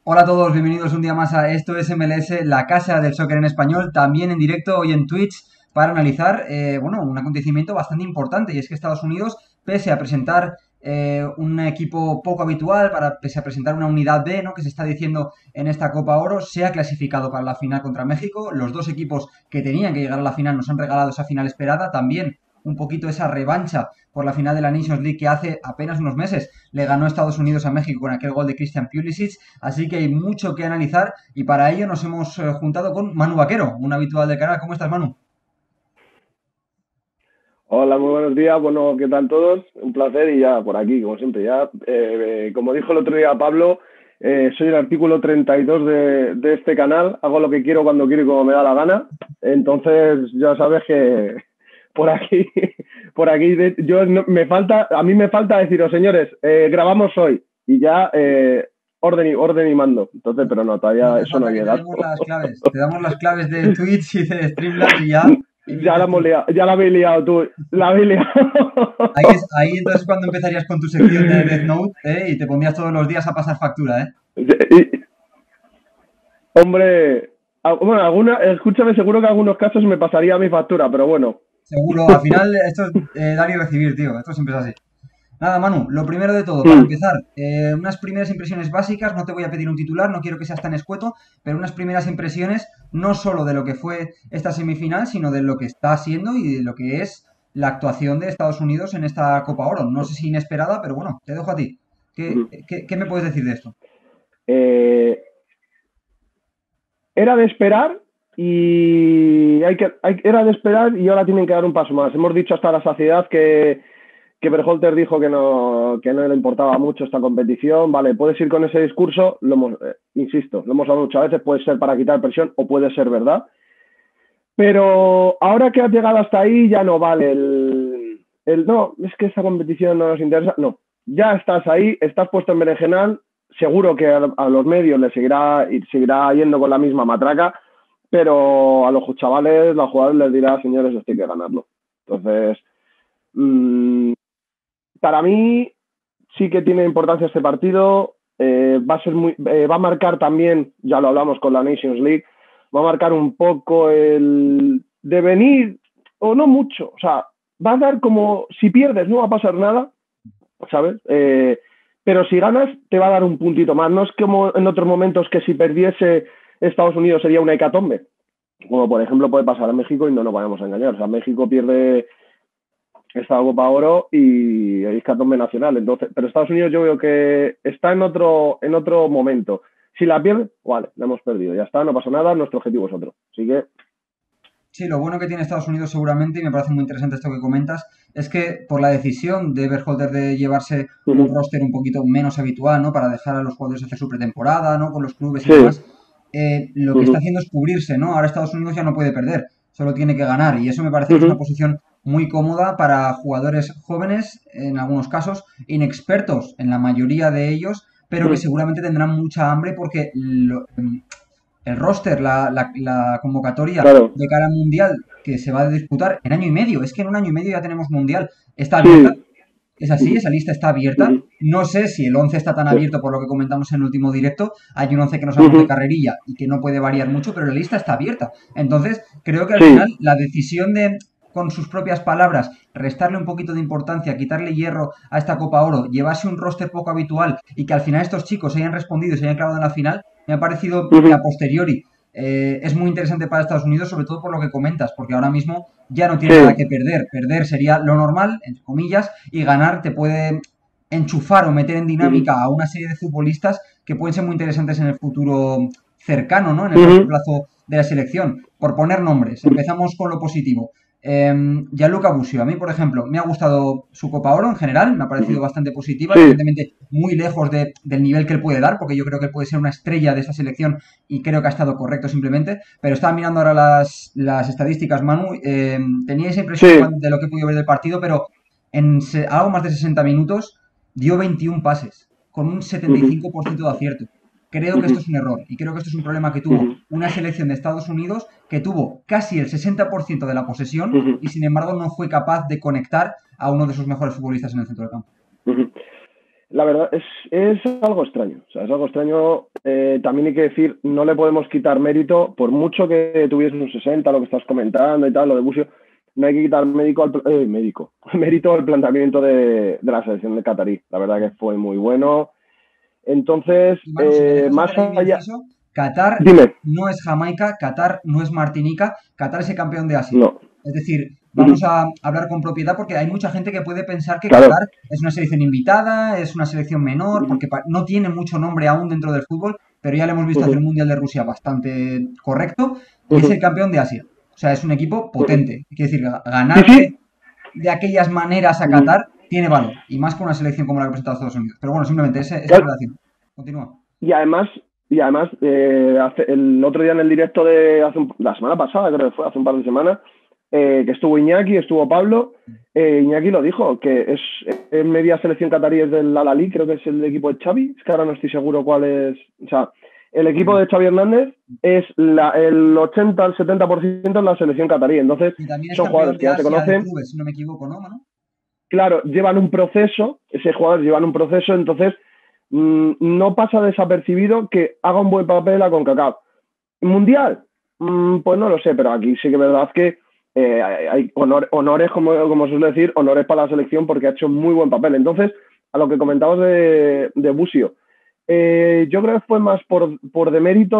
Hola a todos, bienvenidos un día más a Esto es MLS, la casa del soccer en español, también en directo hoy en Twitch para analizar, un acontecimiento bastante importante y es que Estados Unidos, pese a presentar un equipo poco habitual, pese a presentar una unidad B, ¿no?, que se está diciendo en esta Copa Oro, se ha clasificado para la final contra México. Los dos equipos que tenían que llegar a la final nos han regalado esa final esperada, también un poquito esa revancha por la final de la Nations League que hace apenas unos meses le ganó Estados Unidos a México con aquel gol de Christian Pulisic. Así que hay mucho que analizar y para ello nos hemos juntado con Manu Vaquero, un habitual del canal. ¿Cómo estás, Manu? Hola, muy buenos días. Bueno, ¿qué tal todos? Un placer y ya por aquí, como siempre. Ya, como dijo el otro día Pablo, soy el artículo 32 de este canal. Hago lo que quiero cuando quiero y como me da la gana. Entonces, ya sabes que por aquí, a mí me falta deciros, señores, grabamos hoy y ya orden y mando. Entonces, pero no, No todavía hace eso no falta ha que te llegado. demos las claves. Te damos las claves de Twitch y de Streamlabs y ya Ya la emites hemos tú. liado, ya la habéis liado tú, la habéis liado. Ahí entonces cuando empezarías con tu sección de Death Note, y te pondrías todos los días a pasar factura, ¿eh? Y, hombre, bueno, escúchame, seguro que en algunos casos me pasaría mi factura, pero bueno. Seguro, al final esto es dar y recibir, tío. Esto siempre es así. Nada, Manu, lo primero de todo, para Mm, empezar, unas primeras impresiones básicas, no te voy a pedir un titular, no quiero que seas tan escueto, pero unas primeras impresiones no solo de lo que fue esta semifinal, sino de lo que está siendo y de lo que es la actuación de Estados Unidos en esta Copa Oro. No sé si inesperada, pero bueno, te dejo a ti. ¿Qué, mm. qué me puedes decir de esto? Eh, Era de esperar y era de esperar y ahora tienen que dar un paso más. Hemos dicho hasta la saciedad que Berhalter dijo que no le importaba mucho esta competición. Vale, puedes ir con ese discurso, insisto, lo hemos hablado muchas veces, puede ser para quitar presión o puede ser verdad. Pero ahora que has llegado hasta ahí ya no vale no, es que esta competición no nos interesa. No, ya estás ahí, estás puesto en berenjenal, seguro que a los medios les seguirá yendo con la misma matraca, pero a los chavales, los jugadores les dirá, señores, esto hay que ganarlo. Entonces, mmm, para mí sí que tiene importancia este partido. Va a marcar también, ya lo hablamos con la Nations League, va a marcar un poco el devenir, o no mucho, o sea, va a dar como, si pierdes no va a pasar nada, ¿sabes? Pero si ganas te va a dar un puntito más. No es como en otros momentos que si perdiese Estados Unidos sería una hecatombe, como por ejemplo puede pasar a México y no nos vayamos a engañar. O sea, México pierde esta Copa Oro y el hecatombe nacional. Entonces, pero Estados Unidos yo veo que está en otro momento. Si la pierde, vale, la hemos perdido. Ya está, no pasa nada, nuestro objetivo es otro. Así que. Sí, lo bueno que tiene Estados Unidos seguramente, y me parece muy interesante esto que comentas, es que por la decisión de Berhalter de llevarse un roster un poquito menos habitual, ¿no? Para dejar a los jugadores hacer su pretemporada, ¿no? Con los clubes y Sí. demás, lo que está haciendo es cubrirse, ¿no? Ahora Estados Unidos ya no puede perder, solo tiene que ganar, y eso me parece que es una posición muy cómoda para jugadores jóvenes, en algunos casos, inexpertos en la mayoría de ellos, pero que seguramente tendrán mucha hambre porque el roster, la convocatoria Claro. de cara al Mundial que se va a disputar en año y medio. Es que en un año y medio ya tenemos Mundial. Está abierta. Sí. Es así, esa lista está abierta. No sé si el 11 está tan Sí. abierto por lo que comentamos en el último directo. Hay un 11 que nos sabemos de carrerilla y que no puede variar mucho, pero la lista está abierta. Entonces, creo que al final Sí. la decisión de, con sus propias palabras, restarle un poquito de importancia, quitarle hierro a esta Copa Oro, llevarse un roster poco habitual y que al final estos chicos hayan respondido y se hayan clavado en la final, me ha parecido que a posteriori es muy interesante para Estados Unidos, sobre todo por lo que comentas, porque ahora mismo ya no tiene nada Sí. que perder. Perder sería lo normal, entre comillas, y ganar te puede enchufar o meter en dinámica a una serie de futbolistas que pueden ser muy interesantes en el futuro cercano, ¿no? En el corto plazo de la selección. Por poner nombres, empezamos con lo positivo. Gianluca Busio, a mí, por ejemplo, me ha gustado su Copa Oro en general, me ha parecido bastante positiva, Sí. evidentemente muy lejos del nivel que él puede dar, porque yo creo que él puede ser una estrella de esta selección y creo que ha estado correcto simplemente, pero estaba mirando ahora las estadísticas, Manu, tenía esa impresión Sí. de lo que he podido ver del partido, pero en algo más de 60 minutos dio 21 pases, con un 75% de acierto. Creo que esto es un error y creo que esto es un problema que tuvo una selección de Estados Unidos que tuvo casi el 60% de la posesión y sin embargo no fue capaz de conectar a uno de sus mejores futbolistas en el centro del campo. La verdad es algo extraño, o sea, es algo extraño. También hay que decir, no le podemos quitar mérito, por mucho que tuviese un 60, lo que estás comentando y tal, lo de Busio, no hay que quitar mérito al planteamiento de la selección de Qatarí. La verdad que fue muy bueno. Entonces, Y Manu, si me dejas más hacer ahí un allá, inciso, Qatar dime, no es Jamaica, Qatar no es Martinica, Qatar es el campeón de Asia. no, Es decir, vamos ujú, a hablar con propiedad porque hay mucha gente que puede pensar que claro, Qatar es una selección invitada, es una selección menor, ujú, porque no tiene mucho nombre aún dentro del fútbol, pero ya le hemos visto hacer ujú, un Mundial de Rusia bastante correcto y es el ujú, campeón de Asia. O sea, es un equipo ujú. potente. Quiere decir, Sí, ganarle sí, de aquellas maneras a ujú. Qatar tiene valor, y más con una selección como la que ha presentado Estados Unidos. Pero bueno, simplemente esa Claro, relación. Continúa. y además, el otro día en el directo la semana pasada, creo que fue, hace un par de semanas, que estuvo Iñaki, estuvo Pablo, Iñaki lo dijo, que es media selección catarí es del Al-Ahly, creo que es el equipo de Xavi, es que ahora no estoy seguro cuál es, o sea, el equipo de Xavi Hernández es el 80 al 70% es la selección catarí, entonces Y también es son campeón jugadores de que ya se Asia de conocen, clubes, si no me equivoco, ¿no, Manu? claro, llevan un proceso, ese jugador llevan un proceso, entonces no pasa desapercibido que haga un buen papel a CONCACAF. ¿Mundial? Pues no lo sé, pero aquí sí que es verdad que hay honores, como suele decir, honores para la selección porque ha hecho muy buen papel. Entonces, a lo que comentabas de Busio, yo creo que fue más por demérito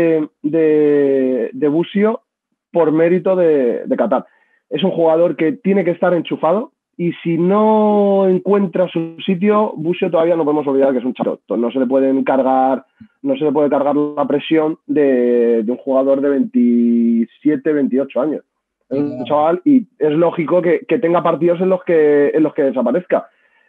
de Busio, por mérito de Qatar. Es un jugador que tiene que estar enchufado y si no encuentra su sitio, Busio todavía no podemos olvidar que es un chato. No se le puede cargar la presión de un jugador de 27, 28 años. Es Sí, un claramente. chaval y es lógico que tenga partidos en los que desaparezca.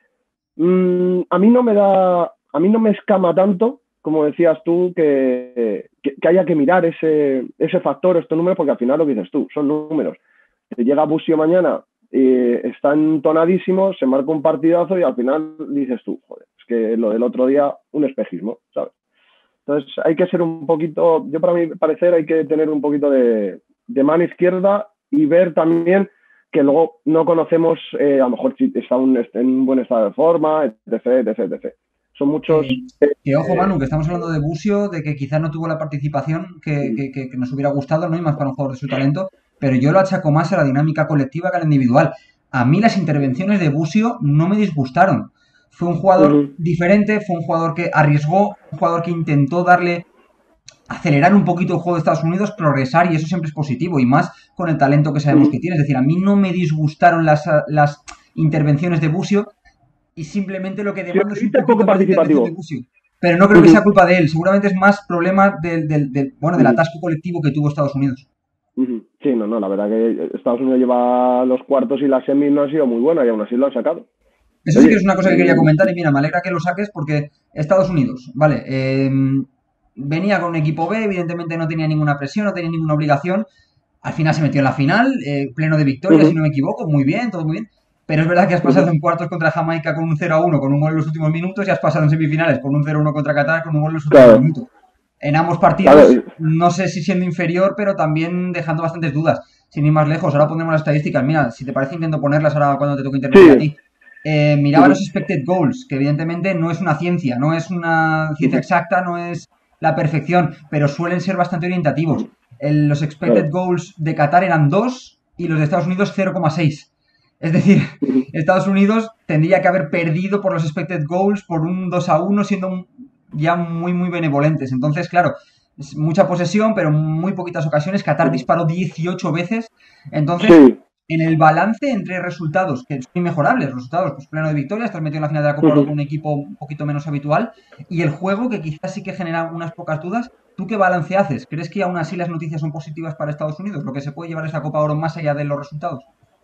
A mí no me escama tanto, como decías tú, que haya que mirar ese factor, estos números, porque al final lo que dices tú, son números. Te llega Busio mañana, está entonadísimo, se marca un partidazo y al final dices tú, joder, es que lo del otro día, un espejismo, ¿sabes? Entonces hay que ser un poquito, yo para mi parecer hay que tener un poquito de mano izquierda y ver también que luego no conocemos, a lo mejor si está en un buen estado de forma, etc, etc, etc. Son muchos... Que, que ojo, Manu, que estamos hablando de Busio, de que quizá no tuvo la participación que nos hubiera gustado, ¿no? Y más para un jugador de su talento, pero yo lo achaco más a la dinámica colectiva que a la individual. A mí las intervenciones de Busio no me disgustaron. Fue un Uh jugador -huh, diferente, fue un jugador que arriesgó, un jugador que intentó darle acelerar un poquito el juego de Estados Unidos, progresar, y eso siempre es positivo, y más con el talento que uh sabemos -huh. que tiene. Es decir, a mí no me disgustaron las intervenciones de Busio, y simplemente lo que Sí, demando es un viste poco poquito más de intervención de participativo. Busio. Pero no Uh creo que sea -huh, culpa de él, seguramente es más problema bueno, uh del -huh, atasco colectivo que tuvo Estados Unidos. uh -huh. Sí, no, la verdad que Estados Unidos lleva los cuartos y la semis no ha sido muy buena y aún así lo han sacado. Eso sí que es Oye, una cosa que quería comentar, y mira, me alegra que lo saques porque Estados Unidos, vale, venía con un equipo B, evidentemente no tenía ninguna presión, no tenía ninguna obligación. Al final se metió en la final, pleno de uh victorias, si -huh, no me equivoco, muy bien, todo muy bien. Pero es verdad que has uh pasado -huh. en cuartos contra Jamaica con un 0-1, con un gol en los últimos minutos, y has pasado en semifinales con un 0-1 contra Qatar con un gol en los últimos Claro, minutos. En ambos claro. partidos, no sé si siendo inferior, pero también dejando bastantes dudas. Sin ir más lejos, ahora pondremos las estadísticas. Mira, si te parece, intento ponerlas ahora cuando te toque intervenir a Sí. ti. Miraba Uh los expected goals, que evidentemente no es una ciencia, no es una ciencia -huh, exacta, no es la perfección, pero suelen ser bastante orientativos. Los expected claro. goals de Qatar eran 2 y los de Estados Unidos 0,6. Es decir, Uh -huh, Estados Unidos tendría que haber perdido por los expected goals por un 2-1, siendo ya muy, muy benevolentes. Entonces, claro, es mucha posesión, pero muy poquitas ocasiones. Qatar uh -huh. disparó 18 veces. Entonces, Sí. en el balance entre resultados, que son inmejorables, resultados, pues pleno de victoria, estás metido en la final de la Uh Copa Oro -huh. con un equipo un poquito menos habitual, y el juego, que quizás sí que genera unas pocas dudas. ¿Tú qué balance haces? ¿Crees que aún así las noticias son positivas para Estados Unidos? ¿Lo que se puede llevar esta Copa Oro más allá de los resultados?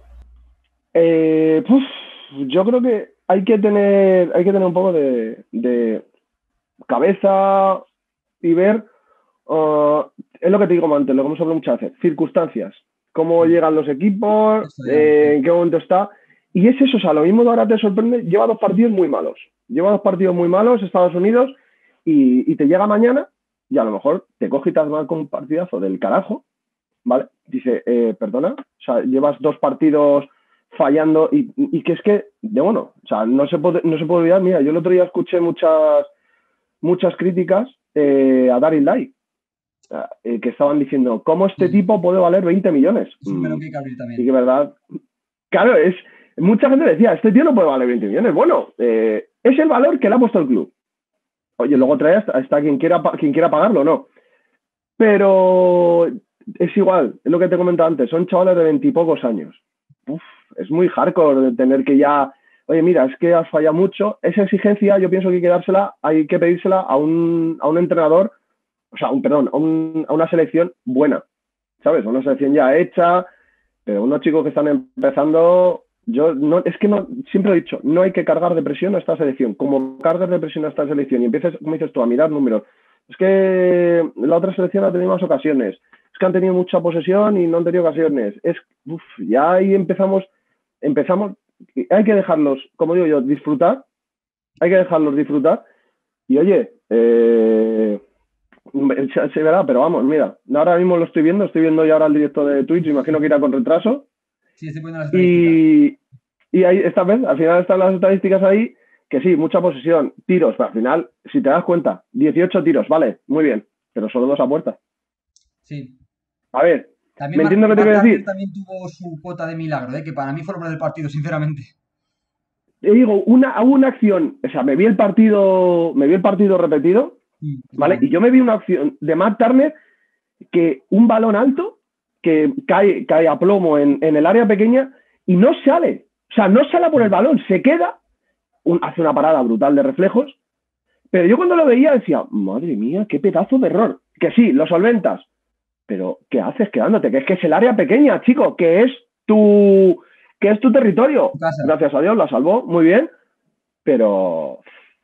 Puf, yo creo que hay que tener un poco de cabeza y ver, es lo que te digo antes, lo que hemos hablado muchas veces, circunstancias, cómo llegan los equipos, Esto ya, sí. en qué momento está. Y es eso, o sea, lo mismo de ahora te sorprende, lleva dos partidos muy malos. Lleva dos partidos muy malos Estados Unidos y te llega mañana y a lo mejor te coge y te mal con un partidazo del carajo, ¿vale? Dice, perdona, o sea, llevas dos partidos fallando y que es que, bueno, o sea, no se puede olvidar. Mira, yo el otro día escuché muchas críticas a Daryl Dye, que estaban diciendo, ¿cómo este Sí, tipo puede valer 20 millones? es un melón que hay que abrir Y también. que verdad, claro, mucha gente decía, este tío no puede valer 20 millones. Bueno, es el valor que le ha puesto el club. Oye, Sí, luego trae hasta quien quiera pagarlo, ¿no? Pero es igual, es lo que te comentaba antes, son chavales de 20 y pocos años. Uf, es muy hardcore de tener que ya, oye, mira, es que has fallado mucho. Esa exigencia yo pienso que hay que dársela, hay que pedírsela a un entrenador, o sea, perdón, a una selección buena, ¿sabes? A una selección ya hecha, pero unos chicos que están empezando, yo no, es que no, siempre he dicho, no hay que cargar de presión a esta selección. Como cargas de presión a esta selección y empieces, como dices tú, a mirar números, es que la otra selección ha tenido más ocasiones, es que han tenido mucha posesión y no han tenido ocasiones. Ya ahí empezamos, hay que dejarlos, como digo yo, disfrutar, hay que dejarlos disfrutar y oye, se verá, pero vamos, mira, ahora mismo lo estoy viendo ya ahora el directo de Twitch, imagino que irá con retraso. sí, estoy poniendo las estadísticas. Y, y ahí, esta vez, al final están las estadísticas ahí, que sí, mucha posesión, tiros, pero al final, si te das cuenta, 18 tiros, vale, muy bien, pero solo 2 a puerta. Sí. A ver, También ¿me entiendes lo que te Mark quiero Turner decir? también tuvo su cuota de milagro, que para mí fue el hombre del partido, sinceramente. Te digo, hubo una acción, o sea, me vi el partido repetido, Yo ¿vale? Y también. yo me vi una acción de Matt Turner que un balón alto que cae a plomo en el área pequeña y no sale. O sea, no sale por el balón, se queda, hace una parada brutal de reflejos, pero yo cuando lo veía decía, madre mía, qué pedazo de error. Que sí, lo solventas, pero ¿qué haces quedándote? Que es el área pequeña, chico, tu, que es tu territorio. Tu casa. Gracias a Dios la salvó, muy bien, pero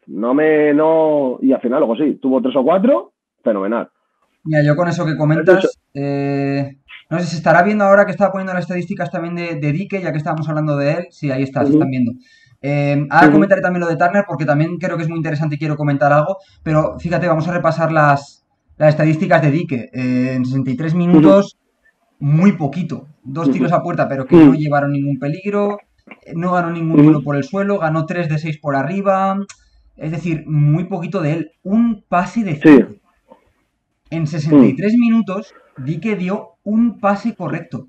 no, y al final luego sí, tuvo 3 o 4, fenomenal. Mira, yo con eso que Eso comentas, no sé, se estará viendo ahora que estaba poniendo las estadísticas también de Dike, ya que estábamos hablando de él. Sí, ahí está, se están uh-huh, viendo. Ahora uh-huh, comentaré también lo de Turner porque también creo que es muy interesante y quiero comentar algo. Pero fíjate, vamos a repasar las estadísticas de Dike. En 63 uh-huh, minutos, muy poquito. Dos uh-huh, tiros a puerta, pero que no uh-huh, llevaron ningún peligro. No ganó ningún uh-huh. duelo por el suelo. Ganó 3 de 6 por arriba. Es decir, muy poquito de él. Un pase de Sí, 5. En uh, 63 minutos, Dike dio un pase correcto.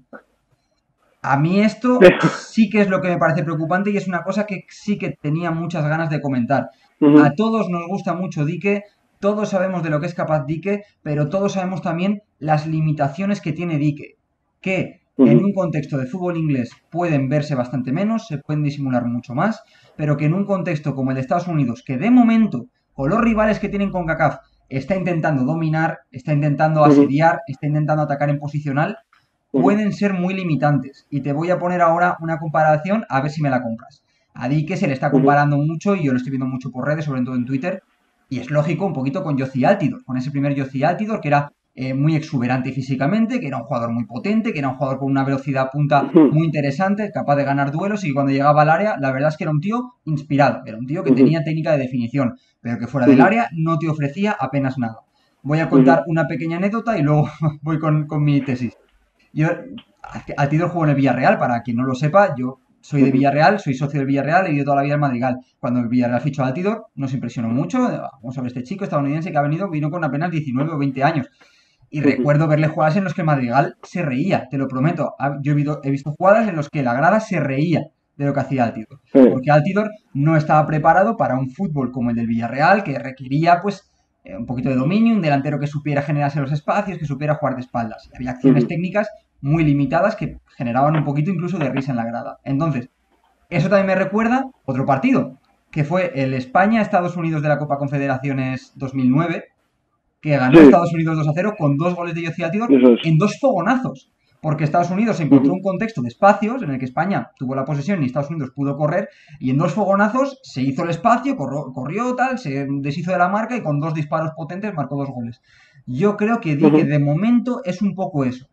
A mí sí, esto sí que es lo que me parece preocupante y es una cosa que sí que tenía muchas ganas de comentar. uh-huh, A todos nos gusta mucho Dike, todos sabemos de lo que es capaz Dike, pero todos sabemos también las limitaciones que tiene Dike, que en uh-huh, un contexto de fútbol inglés pueden verse bastante menos, se pueden disimular mucho más, pero que en un contexto como el de Estados Unidos, que de momento, con los rivales que tienen con CACAF, está intentando dominar, está intentando uh-huh, asediar, está intentando atacar en posicional, uh-huh, pueden ser muy limitantes. Y te voy a poner ahora una comparación a ver si me la compras. A Dike se le está uh-huh, comparando mucho y yo lo estoy viendo mucho por redes, sobre todo en Twitter, y es lógico un poquito con Jozy Altidor, con ese primer Jozy Altidor que era muy exuberante físicamente, que era un jugador muy potente, que era un jugador con una velocidad punta uh-huh, muy interesante, capaz de ganar duelos y cuando llegaba al área, la verdad es que era un tío inspirado, era un tío que uh-huh, tenía técnica de definición, pero que fuera del uh-huh, área no te ofrecía apenas nada. Voy a uh-huh, contar una pequeña anécdota y luego voy con mi tesis. Yo, Altidor jugó en el Villarreal, para quien no lo sepa, yo soy de uh-huh, Villarreal, soy socio del Villarreal, he vivido toda la vida en Madrigal. Cuando el Villarreal fichó a Altidor, nos impresionó mucho. Vamos a ver, este chico estadounidense que ha venido, vino con apenas 19 o 20 años. Y uh-huh, recuerdo verle jugadas en los que Madrigal se reía, te lo prometo. Yo he visto jugadas en los que la grada se reía de lo que hacía Altidor. sí, Porque Altidor no estaba preparado para un fútbol como el del Villarreal, que requería pues un poquito de dominio, un delantero que supiera generarse los espacios, que supiera jugar de espaldas. Y había acciones uh-huh, técnicas muy limitadas que generaban un poquito incluso de risa en la grada. Entonces, eso también me recuerda otro partido, que fue el España-Estados Unidos de la Copa Confederaciones 2009, que ganó sí, Estados Unidos 2-0 con dos goles de Jozy Altidor eso es. en dos fogonazos. Porque Estados Unidos encontró Uh-huh, un contexto de espacios en el que España tuvo la posesión y Estados Unidos pudo correr, y en dos fogonazos se hizo el espacio, corrió tal, se deshizo de la marca y con dos disparos potentes marcó dos goles. Yo creo que di que uh-huh. de momento es un poco eso.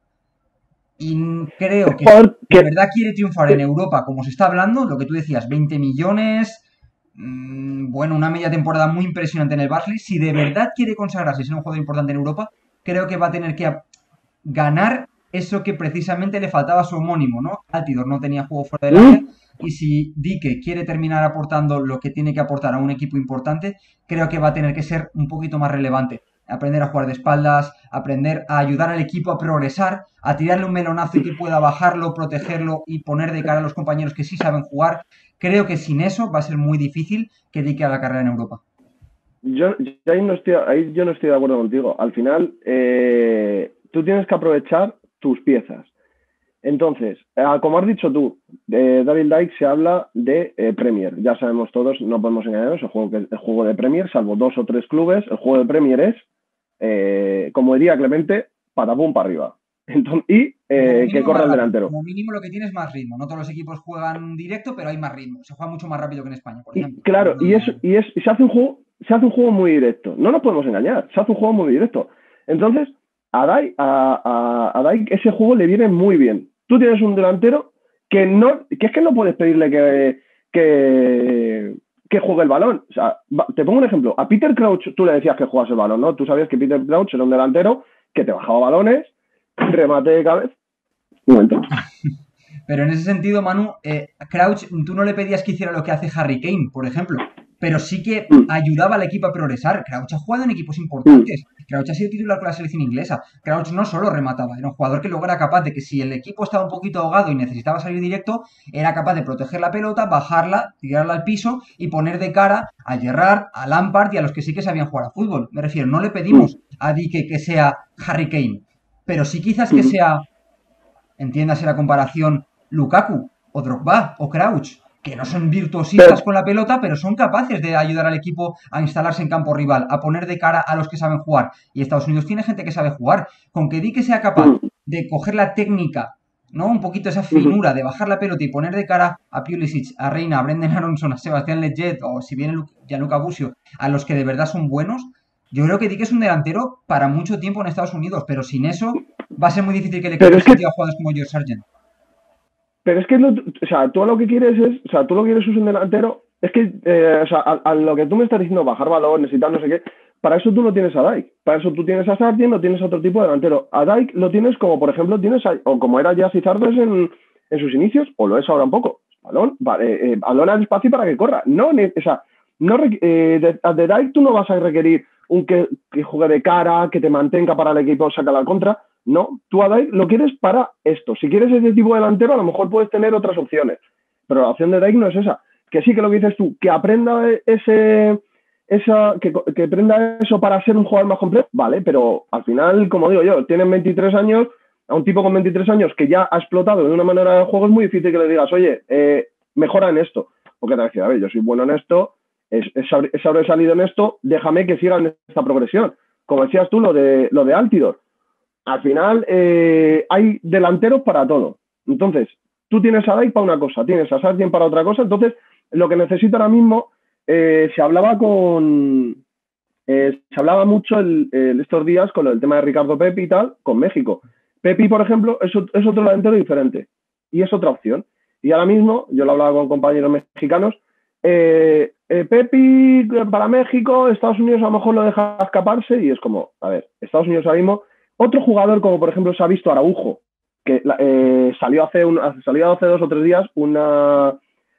Y creo que si Jugador de que, verdad quiere triunfar en que- Europa, como se está hablando, lo que tú decías, 20 millones, bueno, una media temporada muy impresionante en el Barnsley, si de verdad quiere consagrarse y ser un jugador importante en Europa, creo que va a tener que ganar eso que precisamente le faltaba a su homónimo, ¿no? Altidor no tenía juego fuera del área y si Dike quiere terminar aportando lo que tiene que aportar a un equipo importante, creo que va a tener que ser un poquito más relevante. Aprender a jugar de espaldas, aprender a ayudar al equipo a progresar, a tirarle un melonazo y que pueda bajarlo, protegerlo y poner de cara a los compañeros que sí saben jugar. Creo que sin eso va a ser muy difícil que Dike haga carrera en Europa. Ahí yo no estoy de acuerdo contigo. Al final, tú tienes que aprovechar tus piezas. Entonces, como has dicho tú, Daryl Dike se habla de Premier. Ya sabemos todos, no podemos engañarnos, el juego de Premier, salvo 2 o 3 clubes, el juego de Premier es, como diría Clemente, patapum para arriba. Entonces, que corra el delantero. Como mínimo lo que tiene es más ritmo. No todos los equipos juegan directo, pero hay más ritmo. Se juega mucho más rápido que en España, por ejemplo. Claro, y se hace un juego muy directo. No nos podemos engañar, se hace un juego muy directo. Entonces, a Dijk ese juego le viene muy bien. Tú tienes un delantero que es que no puedes pedirle que juegue el balón. O sea, te pongo un ejemplo. A Peter Crouch tú le decías que jugase el balón, ¿no? Tú sabías que Peter Crouch era un delantero que te bajaba balones, remate de cabeza. Un momento. Pero en ese sentido, Manu, Crouch, tú no le pedías que hiciera lo que hace Harry Kane, por ejemplo, pero sí que ayudaba al equipo a progresar. Crouch ha jugado en equipos importantes. Crouch ha sido titular con la selección inglesa. Crouch no solo remataba, era un jugador que luego era capaz de que si el equipo estaba un poquito ahogado y necesitaba salir directo, era capaz de proteger la pelota, bajarla, tirarla al piso y poner de cara a Gerrard, a Lampard y a los que sí que sabían jugar a fútbol. Me refiero, no le pedimos a Dike que sea Harry Kane, pero sí quizás que sea, entiéndase la comparación, Lukaku o Drogba o Crouch, que no son virtuosistas con la pelota, pero son capaces de ayudar al equipo a instalarse en campo rival, a poner de cara a los que saben jugar. Y Estados Unidos tiene gente que sabe jugar. Con que Dike sea capaz de coger la técnica, ¿no? Un poquito esa finura de bajar la pelota y poner de cara a Pulisic, a Reina, a Brendan Aronson, a Sebastián Lletget o si viene Gianluca Busio, a los que de verdad son buenos. Yo creo que Dike es un delantero para mucho tiempo en Estados Unidos, pero sin eso va a ser muy difícil que el equipo se a jugadores como George Sargent. Pero es que, o sea, tú lo que quieres es, o sea, tú lo que quieres es un delantero, es que, o sea, a lo que tú me estás diciendo, bajar balones y tal, no sé qué, para eso tú no tienes a Dijk, para eso tú tienes a Sargent, no tienes a otro tipo de delantero. A Dijk lo tienes como, por ejemplo, o como era Jazzy Zardes en sus inicios, o lo es ahora un poco. Balón al espacio para que corra. No, o sea, de Dijk tú no vas a requerir que juegue de cara, que te mantenga para el equipo, saca la contra. No, tú a Dijk lo quieres para esto. Si quieres ese tipo de delantero, a lo mejor puedes tener otras opciones. Pero la opción de Dijk no es esa. Que sí que lo que dices tú, que aprenda que aprenda eso para ser un jugador más completo, vale, pero al final, como digo yo, tienen 23 años, a un tipo con 23 años que ya ha explotado de una manera de juego, es muy difícil que le digas, oye, mejora en esto. Porque te decía, a ver, yo soy bueno en esto, he sobresalido en esto, déjame que siga en esta progresión. Como decías tú, lo de Altidor. Al final hay delanteros para todo. Entonces, tú tienes a Dijk para una cosa, tienes a Sargent para otra cosa. Entonces, lo que necesito ahora mismo, se hablaba mucho estos días con el tema de Ricardo Pepi y tal, con México. Pepi, por ejemplo, es otro delantero diferente y es otra opción. Y ahora mismo, yo lo hablaba con compañeros mexicanos, Pepi para México, Estados Unidos a lo mejor lo deja escaparse y es como, a ver, Estados Unidos ahora mismo. Otro jugador, como por ejemplo se ha visto Araujo, que salió hace 2 o 3 días una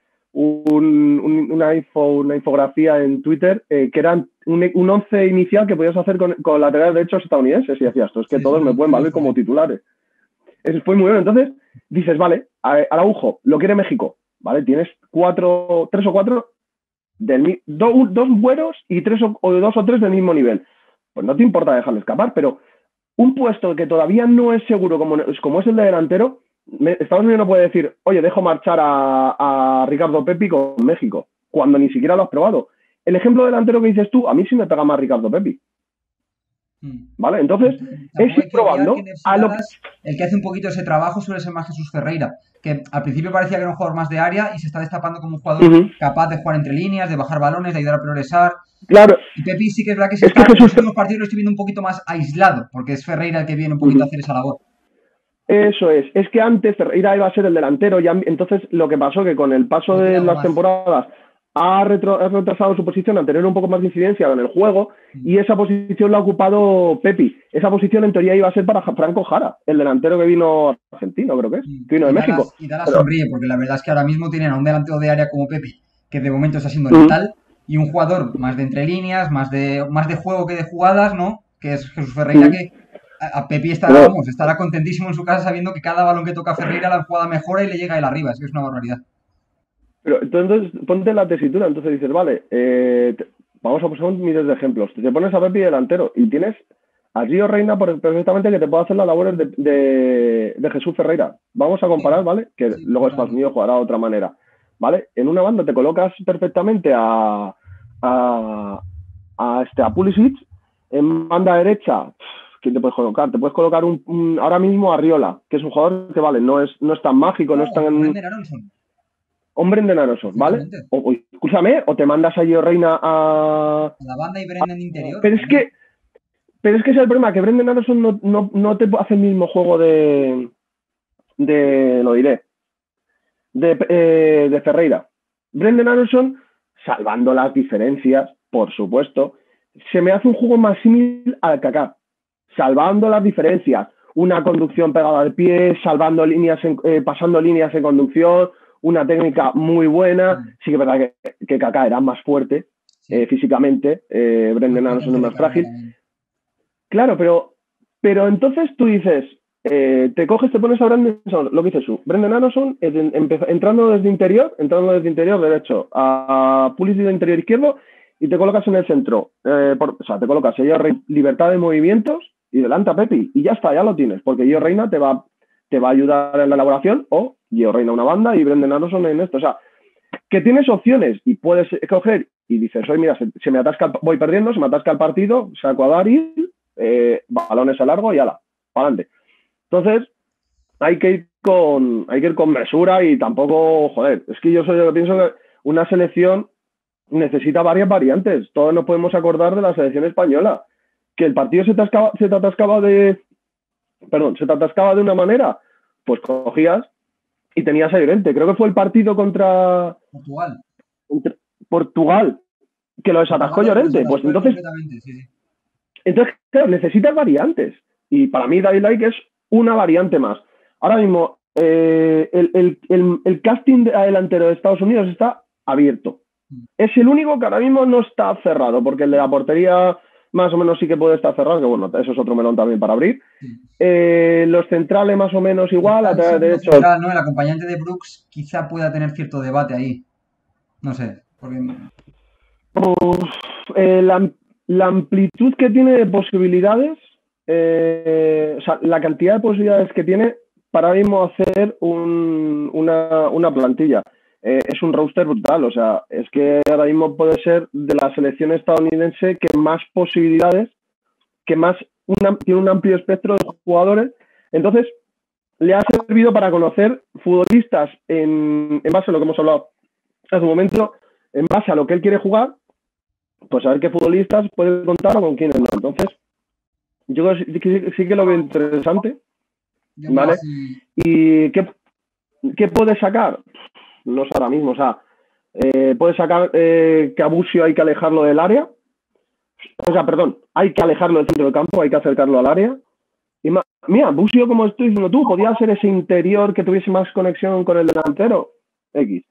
infografía en Twitter que era un 11 inicial que podías hacer con laterales derechos estadounidenses y decías, esto es que todos me pueden valer como titulares. Eso fue muy bueno. Entonces dices, vale, Araujo, lo quiere México, ¿vale? Tienes 3 o 4, dos buenos y 2 o 3 del mismo nivel. Pues no te importa dejarlo escapar, pero un puesto que todavía no es seguro como es el de delantero, Estados Unidos no puede decir, oye, dejo marchar a Ricardo Pepi con México, cuando ni siquiera lo has probado. El ejemplo delantero que dices tú, a mí sí me pega más Ricardo Pepi. ¿Vale? Entonces, es ir probando. El que hace un poquito ese trabajo suele ser más Jesús Ferreira, que al principio parecía que era un jugador más de área y se está destapando como un jugador capaz de jugar entre líneas, de bajar balones, de ayudar a progresar. Claro. Y Pepi sí que es verdad que en los últimos partidos lo estoy viendo un poquito más aislado, porque es Ferreira el que viene un poquito a hacer esa labor. Eso es que antes Ferreira iba a ser el delantero y entonces lo que pasó que con el paso de las temporadas ha retrasado su posición a tener un poco más de incidencia en el juego y esa posición la ha ocupado Pepi. Esa posición en teoría iba a ser para Franco Jara, el delantero que vino argentino, creo que vino de México. Y Dallas sonríe, porque la verdad es que ahora mismo tienen a un delantero de área como Pepi, que de momento está siendo letal, y un jugador más de entre líneas, más de juego que de jugadas, ¿no? Que es Jesús Ferreira, que a Pepi estará contentísimo en su casa sabiendo que cada balón que toca Ferreira la jugada mejora y le llega él arriba. Es que es una barbaridad. Pero entonces, ponte la tesitura, entonces dices, vale, vamos a poner miles de ejemplos. Te pones a Pepi delantero y tienes a Gio Reina perfectamente que te puede hacer las labores de Jesús Ferreira. Vamos a comparar, ¿vale? Que sí, luego Estados Unidos jugará de otra manera, ¿vale? En una banda te colocas perfectamente a Pulisic, en banda derecha, ¿quién te puedes colocar? Te puedes colocar ahora mismo a Riola, que es un jugador que, vale, no es tan mágico, no es tan... Brendan Aronson, ¿vale? Escúchame, o te mandas a Gio Reina a la banda y Brendan interior. Pero es que ese es el problema, que Brendan Aronson no te hace el mismo juego de Ferreira. Brendan Aronson, salvando las diferencias, por supuesto, se me hace un juego más similar al Kaká, salvando las diferencias, una conducción pegada al pie, salvando líneas, pasando líneas en conducción, una técnica muy buena. Sí que es verdad que Kaká era más fuerte físicamente, Brendan Aronson es más frágil. Claro, pero entonces tú dices, te coges, te pones a Brendan Aronson, lo que dices tú, Brendan Aronson entrando desde interior derecho a Pulisic de interior izquierdo y te colocas en el centro. O sea, te colocas libertad de movimientos y delante a Pepi y ya está, ya lo tienes, porque Gio Reina te va a ayudar en la elaboración o Gio Reina una banda y Brendan Aronson en esto. O sea, que tienes opciones y puedes coger y dices, oye, mira, se me atasca, voy perdiendo, se me atasca el partido, saco a Daryl, balones a largo y ala, para adelante. Entonces, hay que ir con mesura y tampoco, joder, es que yo pienso que una selección necesita varias variantes. Todos nos podemos acordar de la selección española, que el partido se te atascaba de una manera, pues cogías y tenías a Llorente. Creo que fue el partido contra Portugal que lo desatascó Llorente. Pues entonces, entonces, claro, necesitas variantes. Y para mí David Like es una variante más. Ahora mismo, el casting a delantero de Estados Unidos está abierto. Es el único que ahora mismo no está cerrado, porque el de la portería más o menos sí que puede estar cerrado, que bueno, eso es otro melón también para abrir. Los centrales más o menos igual, de hecho... Central, ¿no? El acompañante de Brooks quizá pueda tener cierto debate ahí. No sé. Porque... la amplitud que tiene de posibilidades, o sea, la cantidad de posibilidades que tiene para mismo hacer una plantilla. Es un roster brutal, o sea, es que ahora mismo puede ser de la selección estadounidense que más posibilidades, que más tiene un amplio espectro de jugadores. Entonces, le ha servido para conocer futbolistas en base a lo que hemos hablado hace un momento, en base a lo que él quiere jugar, pues a ver qué futbolistas puede contar o con quiénes no. Entonces, yo sí que lo veo interesante, ¿vale? ¿Y qué puede sacar? No sé ahora mismo, o sea, puede sacar que a Busio hay que alejarlo del área, o sea, perdón, hay que alejarlo del centro del campo, hay que acercarlo al área. Y mira, Busio, como estoy diciendo tú, podía ser ese interior que tuviese más conexión con el delantero. X.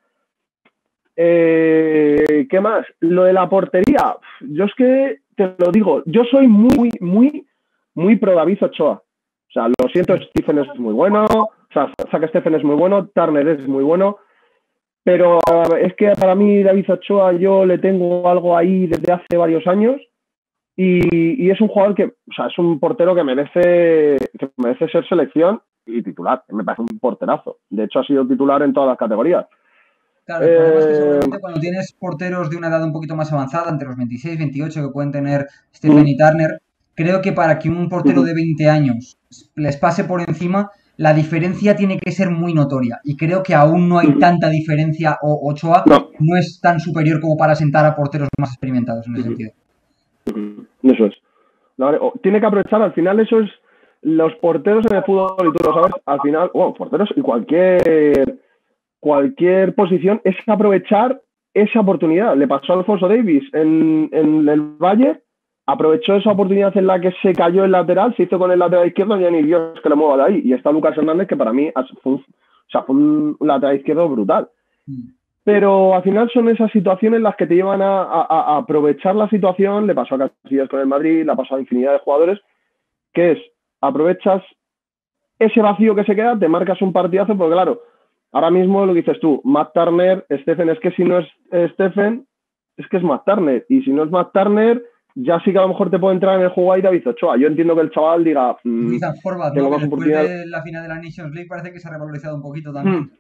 ¿Qué más? Lo de la portería, yo es que te lo digo, yo soy muy pro David Ochoa. O sea, lo siento, Stephen es muy bueno, o sea, Zack Stephen es muy bueno, Turner es muy bueno, pero es que para mí David Ochoa yo le tengo algo ahí desde hace varios años y es un jugador que, o sea, es un portero que merece ser selección y titular. Me parece un porterazo. De hecho, ha sido titular en todas las categorías. Claro, el problema es que seguramente cuando tienes porteros de una edad un poquito más avanzada, entre los 26, 28 que pueden tener Stephen y Turner, creo que para que un portero de 20 años les pase por encima, la diferencia tiene que ser muy notoria. Y creo que aún no hay tanta diferencia, o Ochoa no es tan superior como para sentar a porteros más experimentados en ese sentido. Eso es. Tiene que aprovechar, al final eso es los porteros en el fútbol, y tú lo sabes, al final, porteros y cualquier posición, es aprovechar esa oportunidad. Le pasó a Alfonso Davies en el Bayern, aprovechó esa oportunidad en la que se cayó el lateral, se hizo con el lateral izquierdo y ya ni Dios que lo mueva de ahí. Y está Lucas Hernández, que para mí fue un lateral izquierdo brutal. Pero al final son esas situaciones las que te llevan a aprovechar la situación. Le pasó a Casillas con el Madrid, le ha pasado a infinidad de jugadores, que es, aprovechas ese vacío que se queda, te marcas un partidazo, porque claro, ahora mismo lo que dices tú, Matt Turner, Stephen, es que si no es Stephen, es que es Matt Turner, y si no es Matt Turner, ya sí que a lo mejor te puede entrar en el juego ahí David Ochoa. Yo entiendo que el chaval diga, Ethan Horvath, ¿no? tengo Que más después oportunidades. de la final de la Nations League parece que se ha revalorizado un poquito también.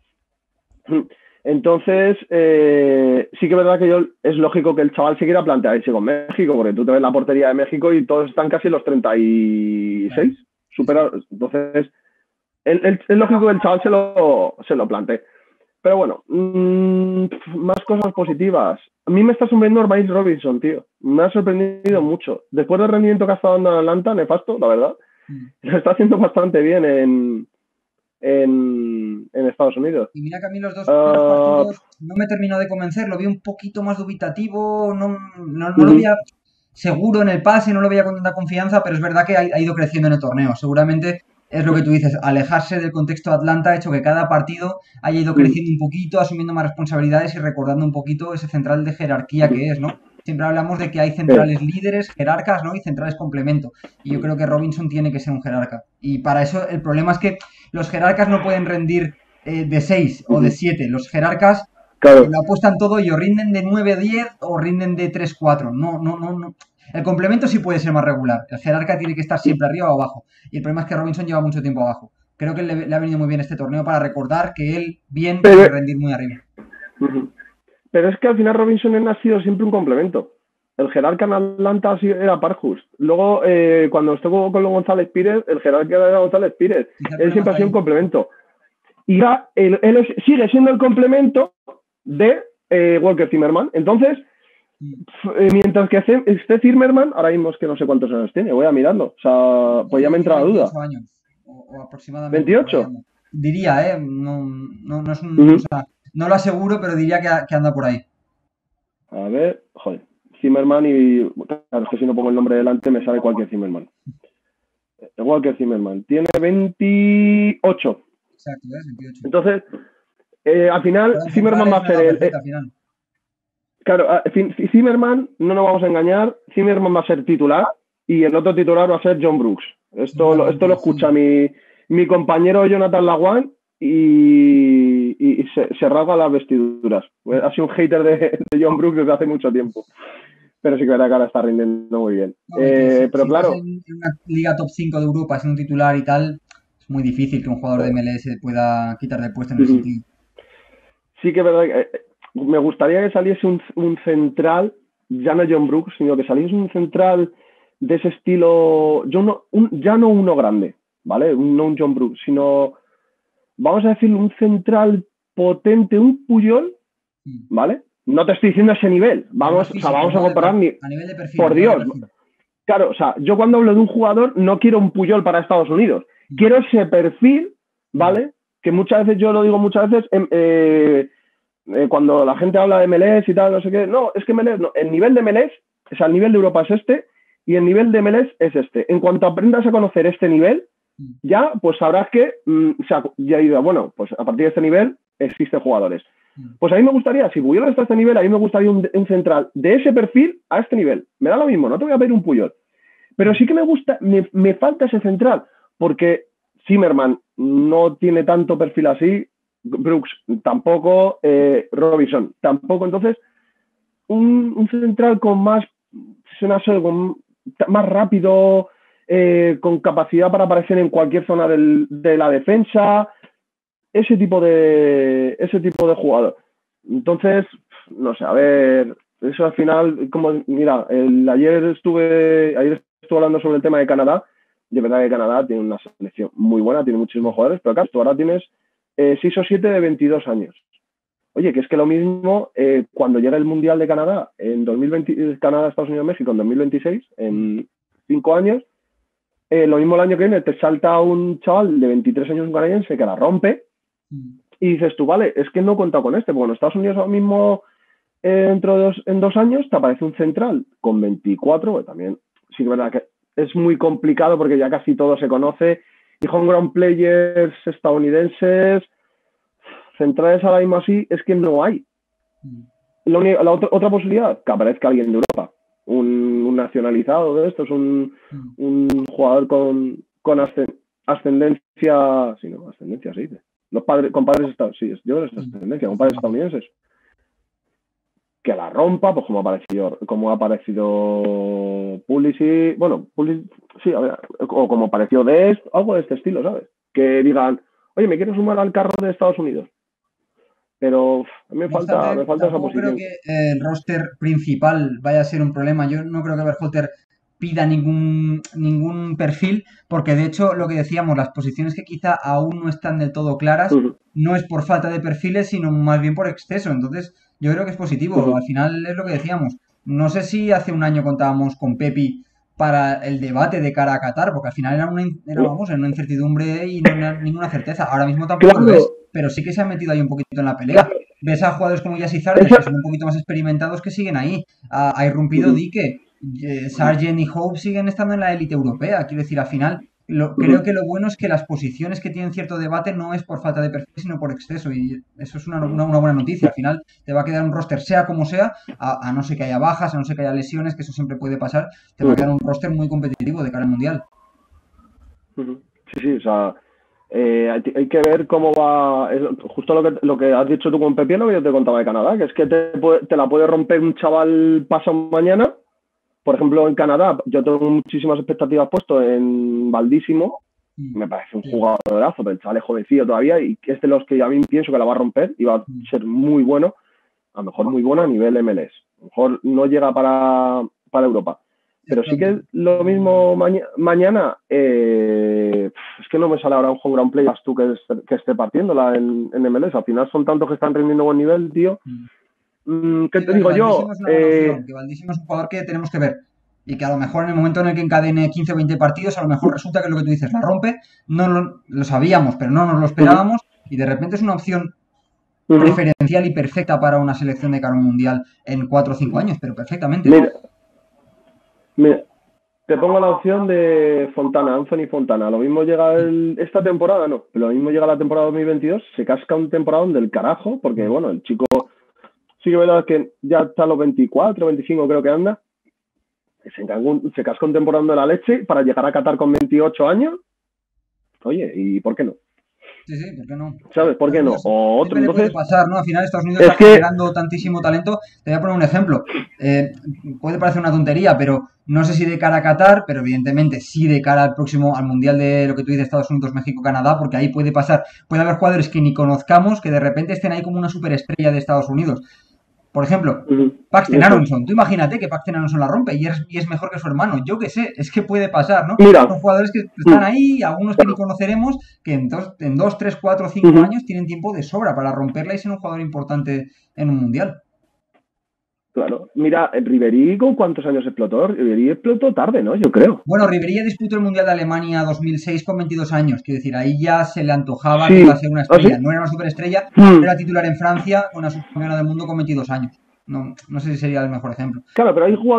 Entonces, sí que es verdad que es lógico que el chaval se quiera plantear irse con México, porque tú te ves la portería de México y todos están casi en los 36, claro. Superados. Entonces, es lógico que el chaval se lo plantee. Pero bueno, más cosas positivas. A mí me está sorprendiendo Miles Robinson, tío. Me ha sorprendido mucho. Después del rendimiento que ha estado dando en Atlanta, nefasto, la verdad, lo está haciendo bastante bien en Estados Unidos. Y mira que a mí los dos partidos no me terminó de convencer, lo vi un poquito más dubitativo, no lo veía seguro en el pase, no lo veía con tanta confianza, pero es verdad que ha ido creciendo en el torneo. Seguramente es lo que tú dices, alejarse del contexto de Atlanta ha hecho que cada partido haya ido creciendo un poquito, asumiendo más responsabilidades y recordando un poquito ese central de jerarquía que es, ¿no? Siempre hablamos de que hay centrales líderes, jerarcas, ¿no? Y centrales complemento. Y yo creo que Robinson tiene que ser un jerarca. Y para eso el problema es que los jerarcas no pueden rendir de 6 o de 7. Los jerarcas lo apuestan todo y o rinden de 9-10 o rinden de 3-4. No. El complemento sí puede ser más regular. El jerarca tiene que estar siempre arriba o abajo. Y el problema es que Robinson lleva mucho tiempo abajo. Creo que le ha venido muy bien este torneo para recordar que él bien puede rendir muy arriba. Pero es que al final Robinson ha sido siempre un complemento. El jerarca en Atlanta era Parkhurst. Luego, cuando estuvo con González Pires, el jerarca era González Pires. Él siempre ha sido un complemento. Y él sigue siendo el complemento de Walker Zimmerman. Entonces, mientras que esté Zimmerman, ahora mismo es que no sé cuántos años tiene, voy a mirarlo. O sea, pues ya me entra la duda. 28 años, o aproximadamente. ¿28? Diría, no es un... O sea, no lo aseguro, pero diría que anda por ahí. A ver, joder. Zimmerman y... Claro, es que si no pongo el nombre delante me sale cualquier Zimmerman. Walker Zimmerman. Tiene 28. Exacto, ¿ves? 28. Entonces, al final, Zimmerman va a ser el... Claro, Zimmerman, no nos vamos a engañar, Zimmerman va a ser titular y el otro titular va a ser John Brooks. Esto lo escucha mi compañero Jonathan Laguan y se rasga las vestiduras. Ha sido un hater de John Brooks desde hace mucho tiempo. Pero sí que verá que ahora está rindiendo muy bien. No, pero si claro, en una liga top 5 de Europa, siendo un titular y tal, es muy difícil que un jugador de MLS pueda quitar de puesto en el sentido. Sí que es verdad que me gustaría que saliese un central, ya no John Brooks, sino que saliese un central de ese estilo, ya no uno grande, ¿vale? No un John Brooks, sino, vamos a decir, un central potente, un Puyol, ¿vale? No te estoy diciendo ese nivel, vamos a comparar a nivel de perfil, por Dios. Claro, o sea, yo cuando hablo de un jugador no quiero un Puyol para Estados Unidos, quiero ese perfil, ¿vale? Que muchas veces, yo lo digo muchas veces, cuando la gente habla de MLS y tal, no sé qué, no, es que MLS, no, el nivel de MLS, o sea, el nivel de Europa es este y el nivel de MLS es este. En cuanto aprendas a conocer este nivel, ya, pues sabrás que, ya digo, bueno, pues a partir de este nivel existen jugadores. Pues a mí me gustaría, si Puyol está a este nivel, a mí me gustaría un central de ese perfil a este nivel. Me da lo mismo, no te voy a pedir un Puyol. Pero sí que me gusta, me falta ese central, porque Zimmerman no tiene tanto perfil así, Brooks tampoco, Robinson tampoco. Entonces, un central con más rápido, con capacidad para aparecer en cualquier zona de la defensa, ese tipo de jugador. Entonces, no sé, a ver, eso al final, como, mira, ayer estuve hablando sobre el tema de Canadá. De verdad que Canadá tiene una selección muy buena, tiene muchísimos jugadores, pero acá tú ahora tienes 6 o 7 de 22 años. Oye, que es que lo mismo cuando llega el Mundial de Canadá en 2020, Canadá, Estados Unidos, México en 2026, en 5 años, lo mismo el año que viene te salta un chaval de 23 años, un canadiense, que la rompe y dices tú, vale, es que no he contado con este, porque en Estados Unidos ahora mismo en 2 años te aparece un central con 24, que también sí que es verdad que es muy complicado porque ya casi todo se conoce. Y homegrown players estadounidenses, centrales ahora mismo así, es que no hay. La otra posibilidad, que aparezca alguien de Europa, un nacionalizado de estos, un jugador con ascendencia, sí, no, ascendencia se dice. Los padres, con padres estadounidenses, sí, yo creo que es ascendencia, con padres estadounidenses, que la rompa, pues como ha aparecido Pulisic, bueno, Pulisic, sí, a ver, o como apareció Dest, algo de este estilo, ¿sabes? Que digan, oye, me quiero sumar al carro de Estados Unidos, pero a mí No obstante, me falta esa tampoco creo posición. que el roster principal vaya a ser un problema. Yo no creo que Berhalter pida ningún perfil, porque de hecho, lo que decíamos, las posiciones que quizá aún no están del todo claras, Uh -huh, no es por falta de perfiles, sino más bien por exceso. Entonces, yo creo que es uh positivo. -huh. Al final es lo que decíamos. No sé si hace un año contábamos con Pepi para el debate de cara a Qatar, porque al final vamos, en una incertidumbre y no era ninguna certeza. Ahora mismo tampoco lo es, Claro, pero sí que se ha metido ahí un poquito en la pelea. claro, Ves a jugadores como Yassi Zardes, esa, que son un poquito más experimentados, que siguen ahí. Ha uh irrumpido -huh, Dike, Sargent y Hope siguen estando en la élite europea. Quiero decir, al final, uh -huh. creo que lo bueno es que las posiciones que tienen cierto debate no es por falta de perfil, sino por exceso. Y eso es una buena noticia. Al final, te va a quedar un roster, sea como sea, a no ser que haya bajas, a no ser que haya lesiones, que eso siempre puede pasar, te va a quedar un roster muy competitivo de cara al mundial. Sí, sí, o sea, hay que ver cómo va. Justo lo que has dicho tú con Pepi, lo que yo te contaba de Canadá, que es que te la puede romper un chaval pasado mañana. Por ejemplo, en Canadá, yo tengo muchísimas expectativas puesto en Valdísimo. Me parece un Sí. jugadorazo, pero el chaval es jovencillo todavía y es de los que a mí pienso que la va a romper y va a ser muy bueno, a lo mejor muy bueno a nivel MLS. A lo mejor no llega para Europa. Es Pero sí pronto. que lo mismo mañana, es que no me sale ahora un home ground play tú que esté partiéndola en MLS. Al final son tantos que están rindiendo buen nivel, tío. ¿Qué Sí, te no, que digo Valdísimo yo? es una buena opción, que Valdísimo es un jugador que tenemos que ver. Y que a lo mejor en el momento en el que encadene 15 o 20 partidos, a lo mejor resulta que es lo que tú dices, la rompe, no lo sabíamos, pero no nos lo esperábamos, y de repente es una opción preferencial y perfecta para una selección de cara a un mundial en 4 o 5 años, pero perfectamente. Mira, mira, te pongo la opción de Fontana, Anthony Fontana. Lo mismo llega esta temporada, no, pero lo mismo llega la temporada 2022, se casca un temporadón del carajo, porque bueno, el chico sí que es verdad que ya está a los 24, 25 creo que anda, se casca un temporadón de la leche para llegar a Qatar con 28 años. Oye, ¿y por qué no? Sí, sí, ¿por qué no? ¿Sabes? ¿Por Estados qué no? Unidos O otro, siempre le puede entonces, pasar, ¿no? Al final Estados Unidos es está que, generando tantísimo talento. Te voy a poner un ejemplo. Eh, Puede parecer una tontería, pero no sé si de cara a Qatar, pero evidentemente sí de cara al próximo, al Mundial de lo que tú dices, Estados Unidos, México, Canadá, porque ahí puede pasar, puede haber jugadores que ni conozcamos, que de repente estén ahí como una superestrella de Estados Unidos. Por ejemplo, Paxton eso es. Aronson. Tú imagínate que Paxton Aronson la rompe y es mejor que su hermano. Yo qué sé, es que puede pasar, ¿no? Mira, Son jugadores que están ahí, algunos que ni conoceremos, que en dos 3 4 5 años tienen tiempo de sobra para romperla y ser un jugador importante en un mundial. claro, mira, Ribery con cuántos años explotó. Ribery explotó tarde, ¿no? Yo creo. Bueno, Ribery ya disputó el Mundial de Alemania 2006 con 22 años. Quiero decir, ahí ya se le antojaba que iba a Sí, ser una ¿ah, sí? estrella. No era una superestrella, era titular en Francia con una subcampeona del mundo con 22 años. No, no sé si sería el mejor ejemplo. Claro,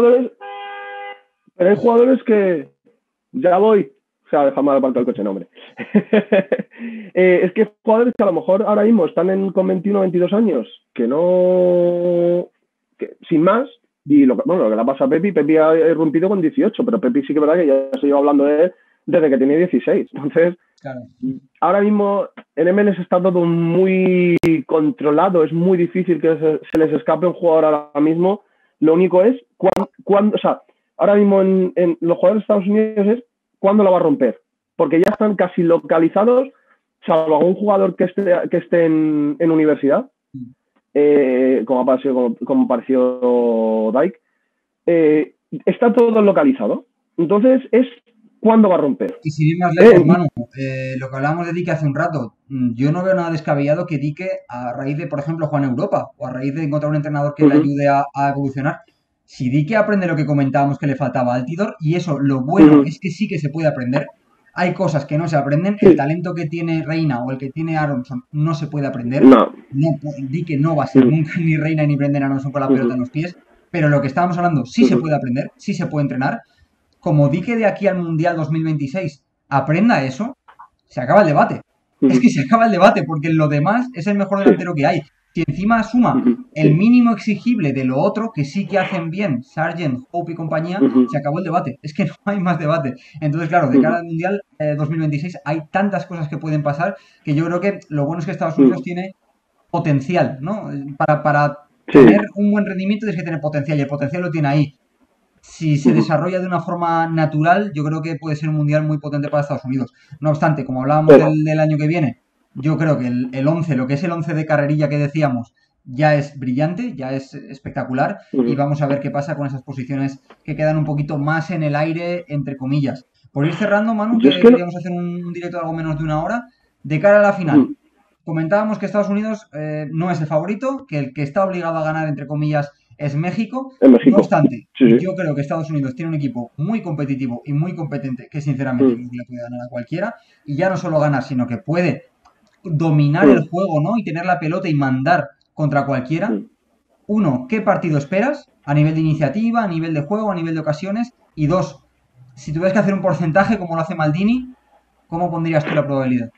pero hay jugadores que ya voy. O sea, deja mal aparcado el coche, no, hombre. Es que hay jugadores que a lo mejor ahora mismo están con 21 o 22 años, que no. Sin más. Y lo que le pasa a Pepi ha irrumpido con 18, pero Pepi sí que es verdad que ya se lleva hablando de él desde que tenía 16. Entonces, Claro. ahora mismo en MLS está todo muy controlado, es muy difícil que se les escape un jugador ahora mismo. Lo único es cuándo, o sea, ahora mismo en los jugadores de Estados Unidos es cuándo la va a romper, porque ya están casi localizados, salvo algún jugador que esté en universidad, como apareció Dyke, está todo localizado. Entonces es cuándo va a romper. Y sin ir más lejos, Manu, lo que hablábamos de Dique hace un rato, yo no veo nada descabellado que Dique, a raíz de, por ejemplo, jugar en Europa, o a raíz de encontrar un entrenador que le ayude a evolucionar, si Dique aprende lo que comentábamos que le faltaba a Altidor, y eso, lo bueno es que sí que se puede aprender, hay cosas que no se aprenden, el Sí. talento que tiene Reina o el que tiene Aronson no se puede aprender, No. no, di que no va a ser nunca ni Reina ni Brendan Aronson con la pelota en los pies, pero lo que estábamos hablando sí se puede aprender, sí se puede entrenar, como di que de aquí al Mundial 2026 aprenda eso, se acaba el debate. Es que se acaba el debate, porque lo demás es el mejor Sí. delantero que hay. Si encima suma el Sí. mínimo exigible de lo otro, que sí que hacen bien Sargent, Hope y compañía, se acabó el debate. Es que no hay más debate. Entonces, claro, de cara al Mundial 2026 hay tantas cosas que pueden pasar que yo creo que lo bueno es que Estados Unidos tiene potencial, ¿no? Para Sí. tener un buen rendimiento tienes que tener potencial y el potencial lo tiene ahí. Si se desarrolla de una forma natural, yo creo que puede ser un mundial muy potente para Estados Unidos. No obstante, como hablábamos del año que viene, yo creo que el 11, lo que es el 11 de carrerilla que decíamos, ya es brillante, ya es espectacular y vamos a ver qué pasa con esas posiciones que quedan un poquito más en el aire, entre comillas. Por ir cerrando, Manu, Yo es que que no. queríamos hacer un directo de algo menos de una hora, de cara a la final. Comentábamos que Estados Unidos no es el favorito, que el que está obligado a ganar, entre comillas, es México. En No México. obstante, Sí, sí. yo creo que Estados Unidos tiene un equipo muy competitivo y muy competente que sinceramente creo que le puede ganar a cualquiera. Y ya no solo ganar, sino que puede dominar el juego, ¿no? Y tener la pelota y mandar contra cualquiera. Uno, ¿qué partido esperas? A nivel de iniciativa, a nivel de juego, a nivel de ocasiones. Y dos, si tuvieras que hacer un porcentaje como lo hace Maldini, ¿cómo pondrías tú la probabilidad?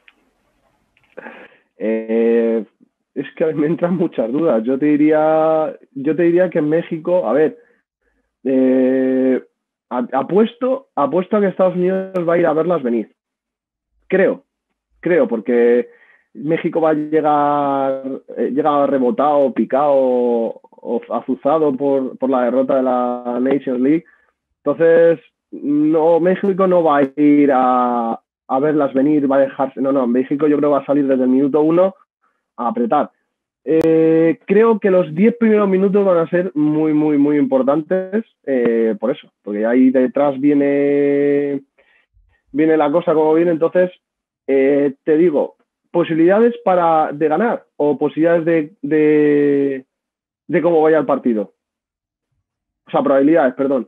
Eh, es que me entran muchas dudas. Yo te diría que en México, a ver, eh, apuesto a que Estados Unidos va a ir a verlas venir. Creo, porque México va a llega rebotado, picado o azuzado por la derrota de la Nations League. Entonces, no, México no va a ir a verlas venir, va a dejarse. No, México yo creo que va a salir desde el minuto 1 a apretar. Creo que los 10 primeros minutos van a ser muy, muy, muy importantes por eso, porque ahí detrás viene la cosa como viene. Entonces, te digo, posibilidades de ganar o posibilidades de cómo vaya el partido. O sea, probabilidades, perdón.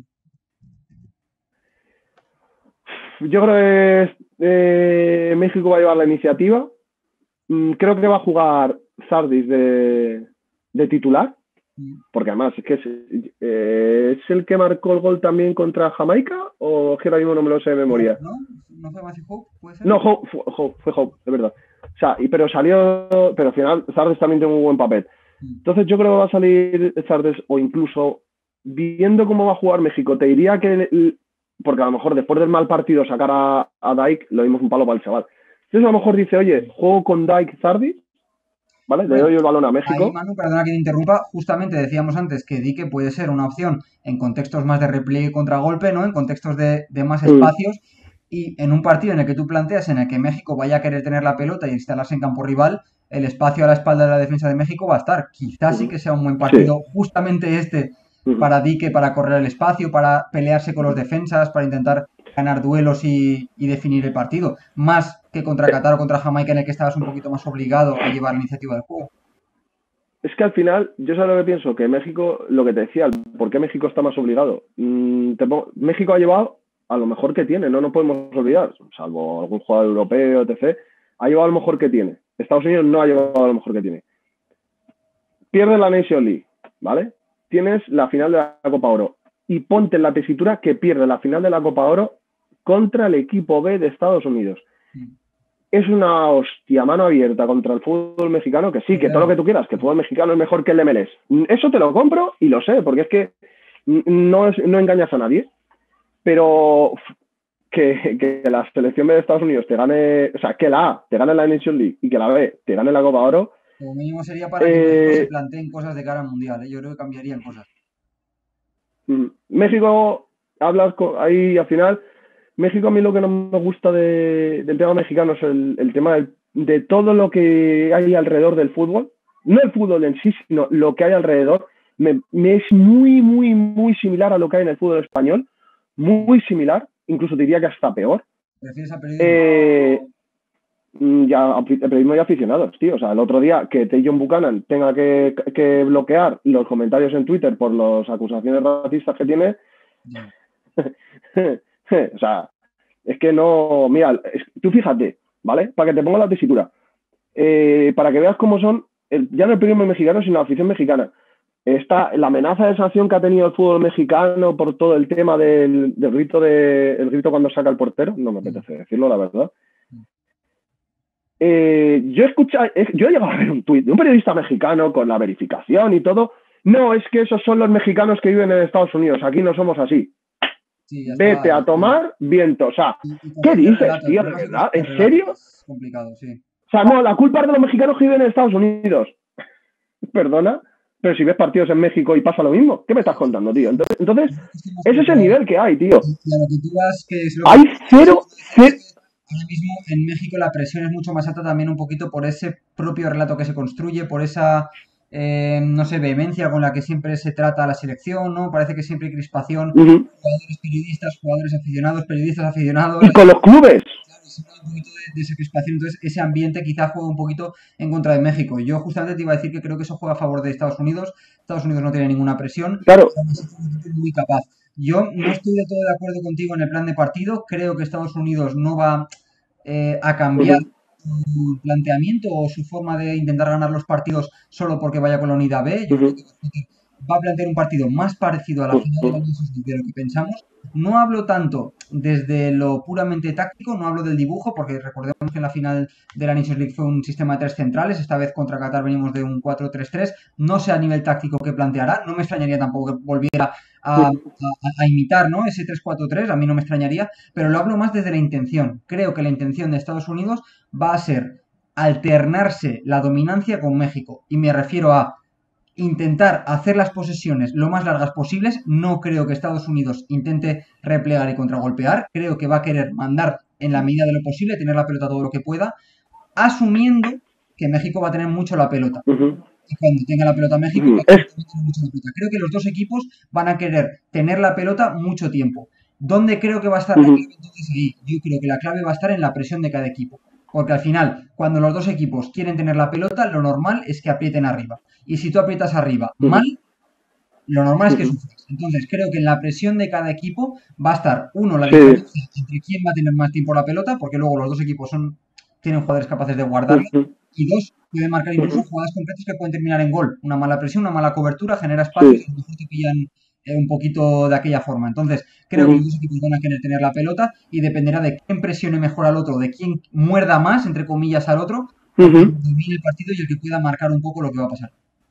Yo creo que México va a llevar la iniciativa. Creo que va a jugar Sardis de titular, porque además es que es el que marcó el gol también contra Jamaica, o que ahora mismo no me lo sé de memoria. ¿No? ¿No fue Matthew Hope? ¿Puede ser? No, fue Hope, de verdad. O sea, pero al final Sardis también tiene un buen papel. Entonces yo creo que va a salir Sardis, o incluso viendo cómo va a jugar México, te diría que, porque a lo mejor después del mal partido sacar a Dyke, lo dimos un palo para el chaval. Entonces a lo mejor dice, oye, juego con Dyke Sardis, ¿vale? Le Bueno, doy el balón a ahí, México. Manu, perdona que te interrumpa, justamente decíamos antes que Dique puede ser una opción en contextos más de repliegue y contragolpe, ¿no? En contextos de más espacios y en un partido en el que tú planteas en el que México vaya a querer tener la pelota y instalarse en campo rival, el espacio a la espalda de la defensa de México va a estar. Quizás sí que sea un buen Sí. partido, justamente este, para Dique, para correr el espacio, para pelearse con los defensas, para intentar ganar duelos y definir el partido. Más que contra Qatar o contra Jamaica, en el que estabas un poquito más obligado a llevar la iniciativa del juego. Es que al final, yo sé lo que pienso, que México, lo que te decía, ¿por qué México está más obligado? México ha llevado a lo mejor que tiene, no nos podemos olvidar, salvo algún jugador europeo, etc. Ha llevado a lo mejor que tiene. Estados Unidos no ha llevado a lo mejor que tiene. Pierde la Nation League, ¿vale? Tienes la final de la Copa Oro. Y ponte en la tesitura que pierde la final de la Copa Oro contra el equipo B de Estados Unidos. Es una hostia mano abierta contra el fútbol mexicano, que sí, que todo lo que tú quieras, que el fútbol mexicano es mejor que el de MLS. Eso te lo compro y lo sé, porque es que no engañas a nadie, pero que la selección B de Estados Unidos te gane, o sea, que la A te gane la Nation League y que la B te gane la Copa Oro. Como mínimo sería para que México se planteen cosas de cara al Mundial, ¿eh? Yo creo que cambiarían cosas. México, ahí al final, México a mí lo que no me gusta del tema mexicano es el tema de todo lo que hay alrededor del fútbol. No el fútbol en sí, sino lo que hay alrededor. Me es muy, muy, muy similar a lo que hay en el fútbol español. Muy similar, incluso diría que hasta peor. ¿Prefieres a periodismo? Periodismo y aficionados, tío. O sea, el otro día que John Buchanan tenga que bloquear los comentarios en Twitter por las acusaciones racistas que tiene. Yeah. O sea, Es que no, mira, tú fíjate, ¿vale? Para que te ponga la tesitura. Para que veas cómo son, ya no el periodismo mexicano, sino la afición mexicana. Está la amenaza de sanción que ha tenido el fútbol mexicano por todo el tema del grito el grito cuando saca el portero, no me apetece decirlo, la verdad. Yo he llegado a ver un tuit de un periodista mexicano con la verificación y todo. No, es que esos son los mexicanos que viven en Estados Unidos, aquí no somos así. Sí, ya Vete está. a tomar viento. O sea, Y ¿qué dices, relato, tío? el ¿De problema es verdad? que ¿En el relato serio? es complicado, sí. O sea, no, la culpa es de los mexicanos que viven en Estados Unidos. Perdona, pero si ves partidos en México y pasa lo mismo, ¿qué me estás contando, tío? Entonces Yo creo que estoy más ese es el preocupado. nivel que hay, tío. Y a lo que tú vas, que es lo que Hay cero, es cero. que ahora mismo en México la presión es mucho más alta también un poquito por ese propio relato que se construye, por esa, no sé, vehemencia con la que siempre se trata a la selección, ¿no? Parece que siempre hay crispación, Uh-huh. jugadores periodistas, jugadores aficionados, periodistas aficionados, Y con los clubes. claro, y siempre hay un poquito de esa crispación, entonces ese ambiente quizá juega un poquito en contra de México. Yo justamente te iba a decir que creo que eso juega a favor de Estados Unidos no tiene ninguna presión, Claro. pero aún así es un equipo muy capaz. Yo no estoy de todo de acuerdo contigo en el plan de partido. Creo que Estados Unidos no va a cambiar Uh-huh. su planteamiento o su forma de intentar ganar los partidos solo porque vaya con la unidad B. Yo creo Uh-huh. que va a plantear un partido más parecido a la final de la Uh-huh. Nations League de lo que pensamos. No hablo tanto desde lo puramente táctico, no hablo del dibujo, porque recordemos que en la final de la Nations League fue un sistema de tres centrales, esta vez contra Qatar venimos de un 4-3-3, no sé a nivel táctico qué planteará, no me extrañaría tampoco que volviera a imitar, ¿no? Ese 3-4-3, a mí no me extrañaría, pero lo hablo más desde la intención. Creo que la intención de Estados Unidos va a ser alternarse la dominancia con México, y me refiero a intentar hacer las posesiones lo más largas posibles. No creo que Estados Unidos intente replegar y contragolpear. Creo que va a querer mandar en la medida de lo posible, tener la pelota todo lo que pueda, asumiendo que México va a tener mucho la pelota. Uh-huh. Y cuando tenga la pelota México, va a querer tener mucho la pelota. Creo que los dos equipos van a querer tener la pelota mucho tiempo. ¿Dónde creo que va a estar la clave entonces ahí? Yo creo que la clave va a estar en la presión de cada equipo. Porque al final, cuando los dos equipos quieren tener la pelota, lo normal es que aprieten arriba. Y si tú aprietas arriba mal, lo normal es que sufras. Entonces, creo que en la presión de cada equipo va a estar, uno, la diferencia entre quién va a tener más tiempo la pelota, porque luego los dos equipos tienen jugadores capaces de guardarla. Y dos, pueden marcar incluso jugadas concretas que pueden terminar en gol. Una mala presión, una mala cobertura, genera espacios y a lo mejor te pillan un poquito de aquella forma. Entonces, creo que los dos equipos van a querer tener la pelota y dependerá de quién presione mejor al otro, de quién muerda más, entre comillas, al otro, el que domine el partido y el que pueda marcar un poco lo que va a pasar.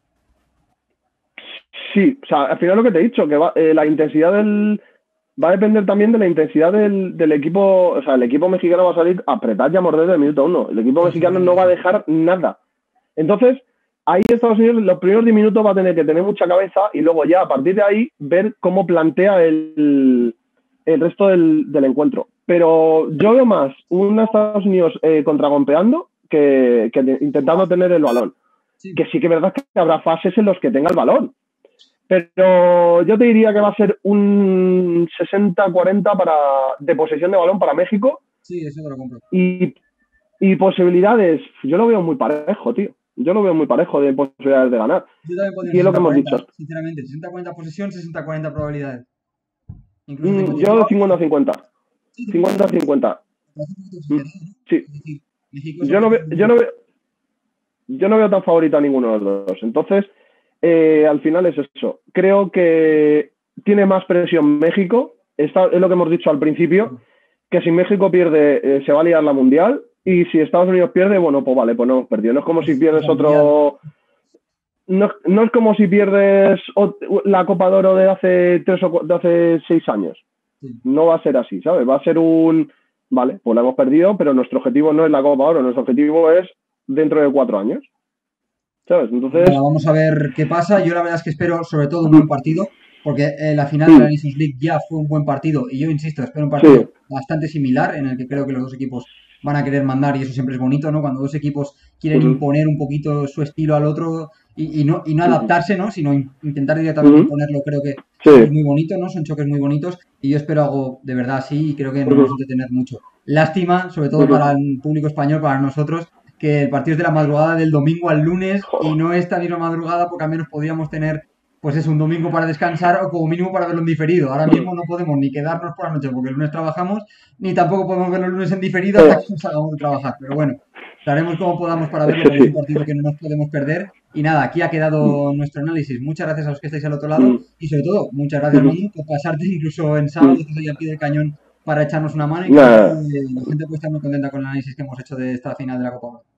Sí, o sea, al final lo que te he dicho, que la intensidad va a depender también de la intensidad del equipo. O sea, el equipo mexicano va a salir a apretar y a morder desde el minuto 1. El equipo mexicano no va a dejar nada. Entonces, ahí Estados Unidos los primeros 10 minutos va a tener que tener mucha cabeza y luego ya a partir de ahí ver cómo plantea el resto del encuentro. Pero yo veo más un Estados Unidos contragolpeando que intentando tener el balón. Sí. Que sí que es verdad que habrá fases en los que tenga el balón. Pero yo te diría que va a ser un 60-40 de posesión de balón para México. Sí, eso te lo compro. Y posibilidades, yo lo veo muy parejo, tío. Yo lo veo muy parejo de posibilidades de ganar. Yo también y es lo que hemos dicho. Sinceramente, 60-40 posesión, 60-40 probabilidades. Incluso yo 50-50. 50-50. Sí. Yo no veo tan favorito a ninguno de los dos. Entonces, al final es eso. Creo que tiene más presión México. Es lo que hemos dicho al principio, que si México pierde, se va a liar la Mundial. Y si Estados Unidos pierde, bueno, pues vale, pues no hemos perdido. No es como si pierdes otro... No es como si pierdes la Copa de Oro de hace 6 años. No va a ser así, ¿sabes? Va a ser vale, pues la hemos perdido, pero nuestro objetivo no es la Copa de Oro, nuestro objetivo es dentro de 4 años. ¿Sabes? Entonces... Bueno, vamos a ver qué pasa. Yo la verdad es que espero sobre todo un buen partido, porque la final de la Nations League ya fue un buen partido, y yo insisto, espero un partido bastante similar, en el que creo que los dos equipos van a querer mandar, y eso siempre es bonito, ¿no? Cuando dos equipos quieren imponer un poquito su estilo al otro y no adaptarse, ¿no? Sino intentar directamente imponerlo, creo que es muy bonito, ¿no? Son choques muy bonitos, y yo espero algo de verdad así, y creo que nos vamos a entretener mucho. Lástima, sobre todo para el público español, para nosotros, que el partido es de la madrugada del domingo al lunes y no esta misma madrugada, porque al menos podríamos tener pues es un domingo para descansar o como mínimo para verlo en diferido. Ahora mismo no podemos ni quedarnos por la noche porque el lunes trabajamos, ni tampoco podemos verlo el lunes en diferido hasta que nos salgamos de trabajar. Pero bueno, haremos como podamos para verlo, Eso porque es un sí. partido que no nos podemos perder. Y nada, aquí ha quedado nuestro análisis. Muchas gracias a los que estáis al otro lado y sobre todo, muchas gracias Manu por pasarte incluso en sábado, que estoy al pie del cañón para echarnos una mano y creo que Nada. la gente puede estar muy contenta con el análisis que hemos hecho de esta final de la Copa.